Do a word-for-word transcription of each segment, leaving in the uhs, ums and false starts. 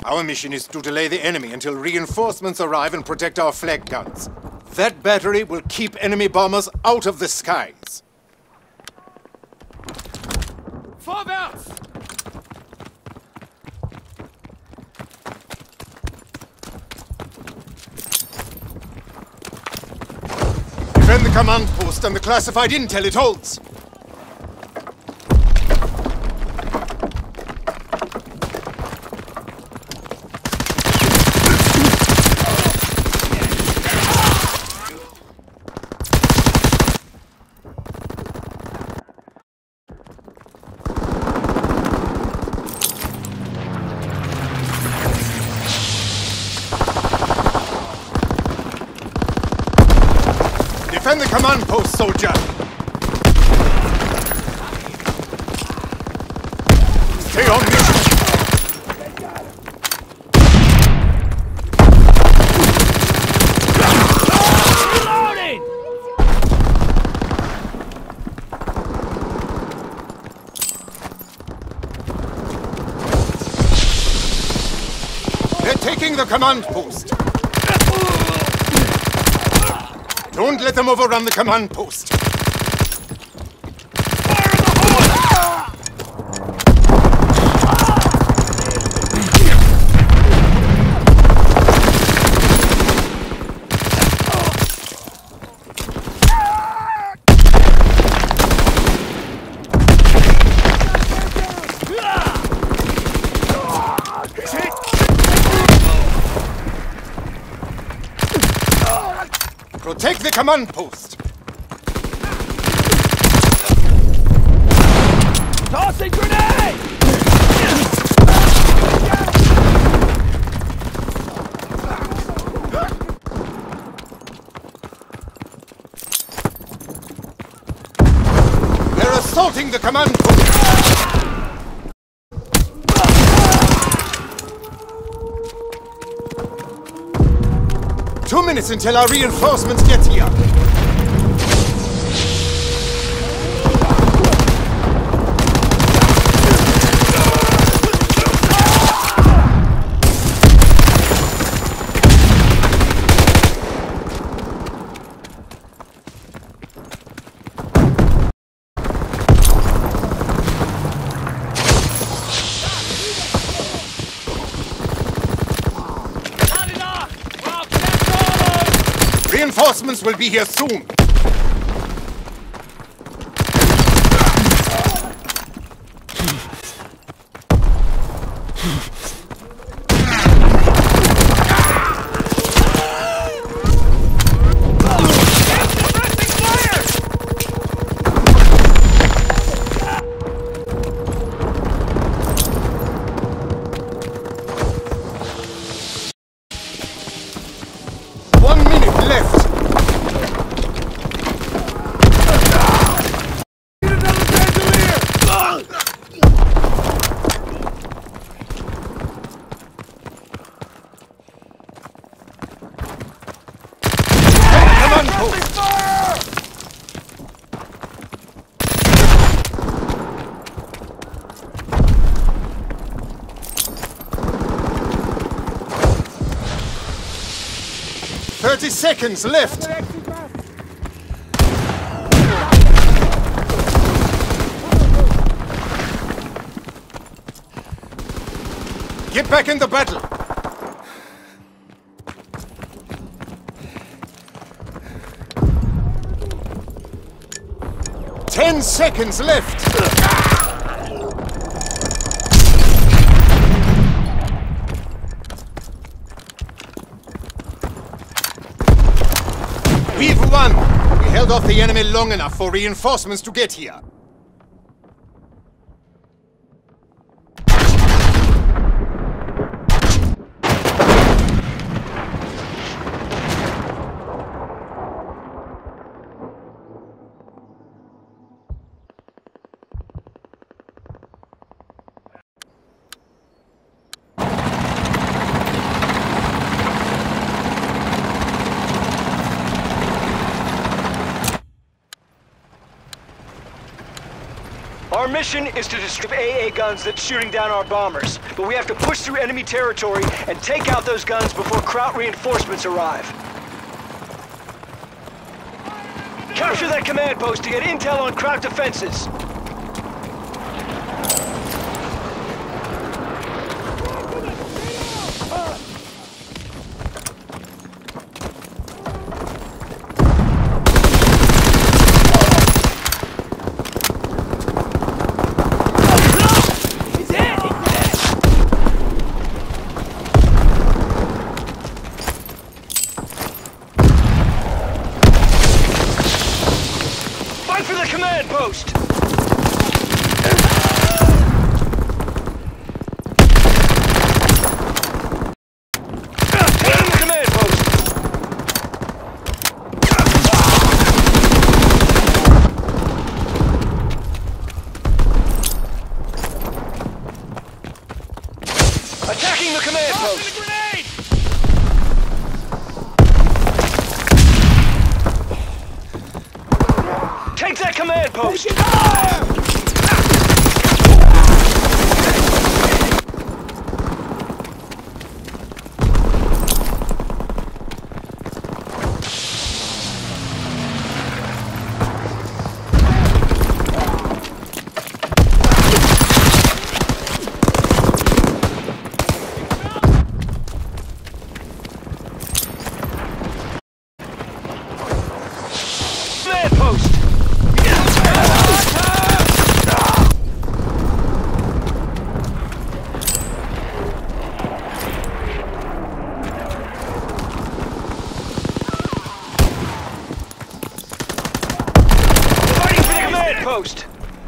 Our mission is to delay the enemy until reinforcements arrive and protect our flag guns. That battery will keep enemy bombers out of the skies. Vorwärts! Defend the command post and the classified intel it holds. Defend the command post, soldier! Stay on mission! Reloading! They're taking the command post! Don't let them overrun the command post! Protect the command post! Tossing grenade! They're assaulting the command post! Two minutes until our reinforcements get here. Reinforcements will be here soon! One minute left! Thirty seconds left! Get back in the battle! Ten seconds left! We've won! We held off the enemy long enough for reinforcements to get here. Our mission is to destroy A A guns that's shooting down our bombers, but we have to push through enemy territory and take out those guns before Kraut reinforcements arrive. Capture that command post to get intel on Kraut defenses. Post. Attacking the command post. Take that command post! Command post! Post.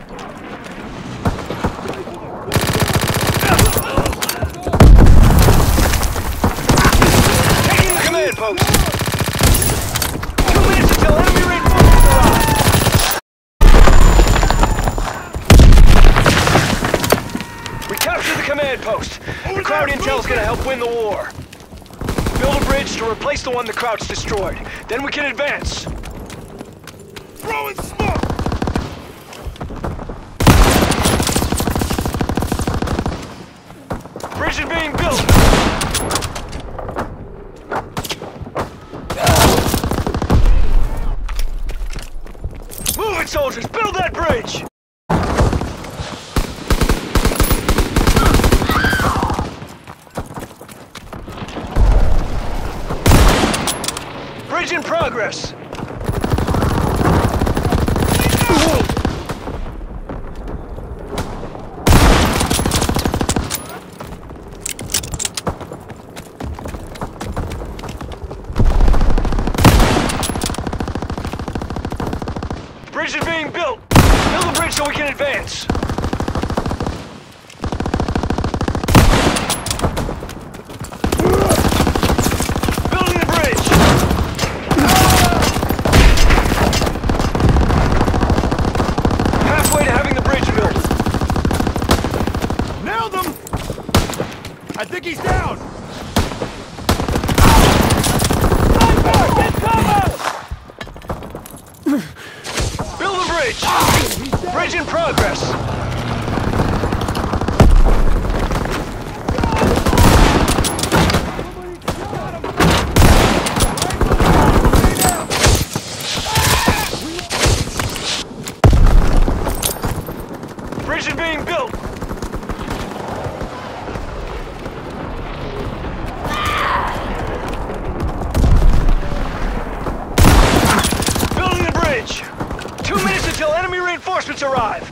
Taking the command post. Two minutes until enemy reinforcements arrive. We captured the command post. The Kraut intel's gonna help win the war. Build a bridge to replace the one the Kraut's destroyed. Then we can advance. Throwing smoke! Bridge is being built! Move it, soldiers! Build that bridge! Bridge in progress! Bridge is being built! Build the bridge so we can advance! Building the bridge! Halfway to having the bridge built! Nailed him! I think he's down! Sniper! Get cover! Build the bridge! Bridge in progress! Bridge is being built! Building the bridge! Two minutes until enemy reinforcements arrive!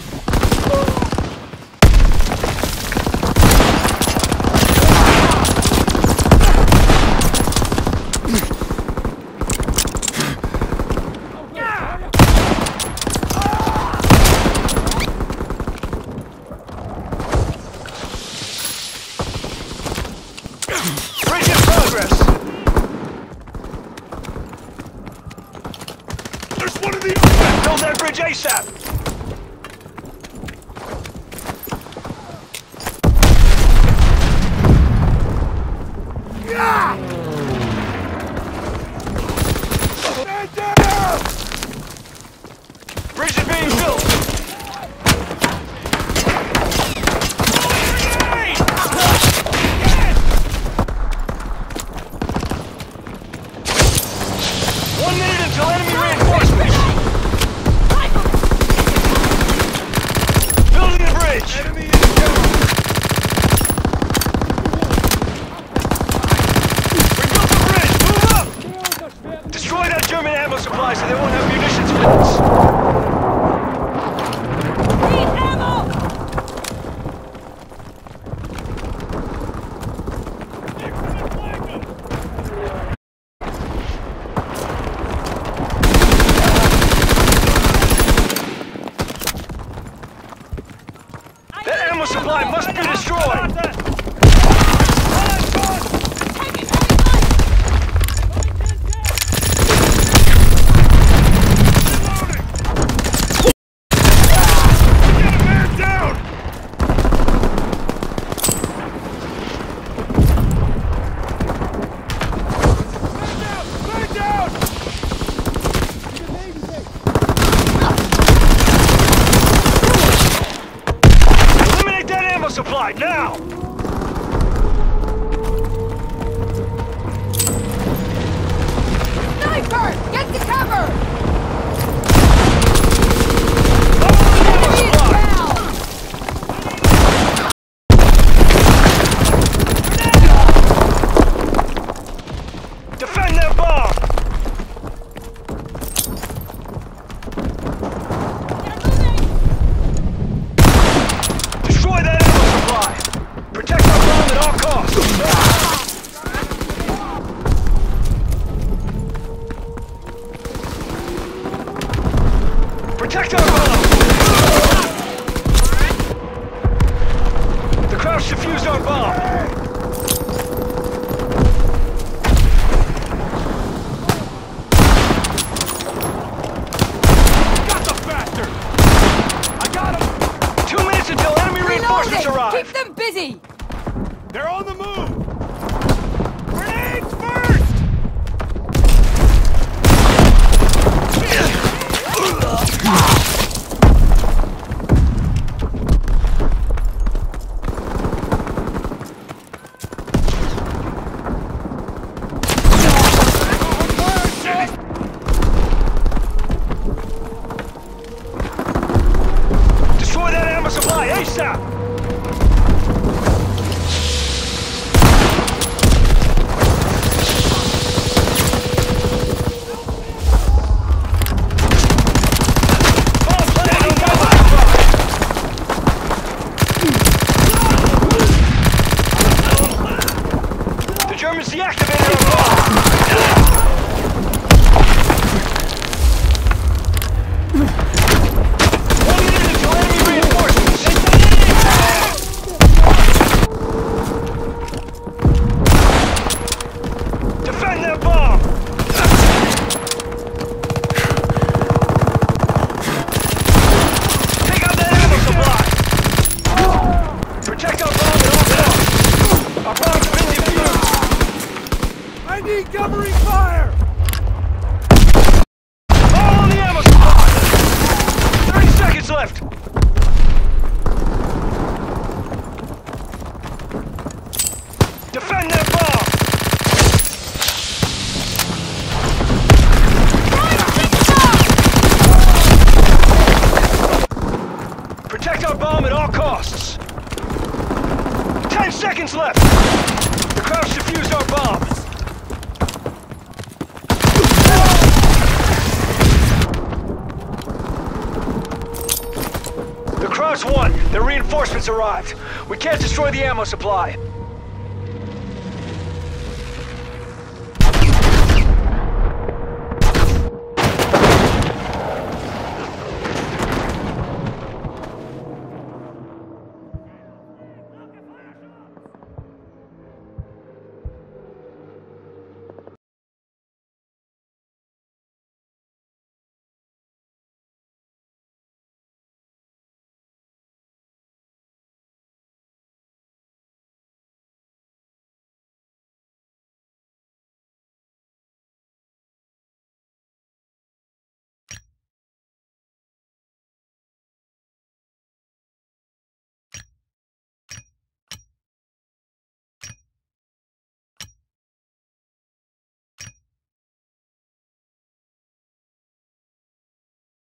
Bridge in progress! There's one of the... Build that bridge ASAP! Stand down! Bridge is being built! ammo supply must be destroyed! Supply now! Sniper! Get to cover! Enemy is down! Defend that bomb! Destroy that ammo supply! Protect our bomb at all costs! Protect our bomb! The Crouch defused our bomb! Got the bastard! I got him! Two minutes until enemy reinforcements Reloading! arrive! Keep them busy! They're on the move! Grenades first! Destroy that ammo supply ASAP! Bomb planted on the ammo supply! The Germans deactivated our bomb! One minute until enemy reinforcements! Defend that bomb! Take out that ammo supply! Protect our bomb at all costs! Our bomb's been defused! I need covering fire! All on the ammo supply! thirty seconds left! Defend that bomb! Protect our bomb at all costs! Ten seconds left! The Crouch defused our bomb! The Crouch won! Their reinforcements arrived! We can't destroy the ammo supply!